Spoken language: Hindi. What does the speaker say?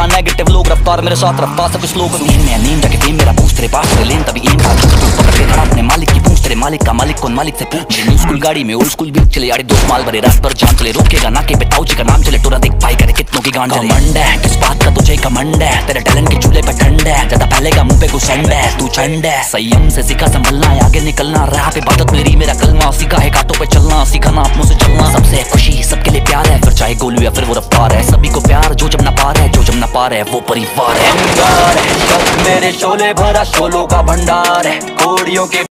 करना नेगेटिव लोग, रफ्तार मेरे साथ रफ्तार सब स्लो करूं। नींद जाके फेम मेरा बूस्ट तेरे पास तेरे लेन तभी एम था तू पकड़ के खड़ा अपने मालिक की पूछ, तेरे मालिक का मालिक कौन मालिक से पूछ। मेरी न्यू स्कूल गाड़ी में ओल्ड स्कूल भी चले यार, दोस्त माल भरे रात पर जान चले, रोकेगा नाके पे ताऊ जी का नाम चले, टोरा देख पाई करे कितनों की गांड चले। घमंड है किस बात का तुझे घमंड है, तेरे टैलेंट के चूल्हे पे ठंड है, ज्यादा पहले का मुंह पे घुसंड है, तू चंड है। संयम से सीखा संभलना है, आगे निकलना, रैप इबादत मेरी मेरा कलमा, सीखा है कांटों पे चलना, सीखा ना अपनों से जलना। सबसे खुशी सबके लिए प्यार है, फिर चाहे गोलू या फिर वो रफ्तार है, सभी को प्यार जो जब ना पार है, जो जब ना पार है वो परिवार है। मेरे शोले भरा शोलों का भंडार है, कोड़ियों के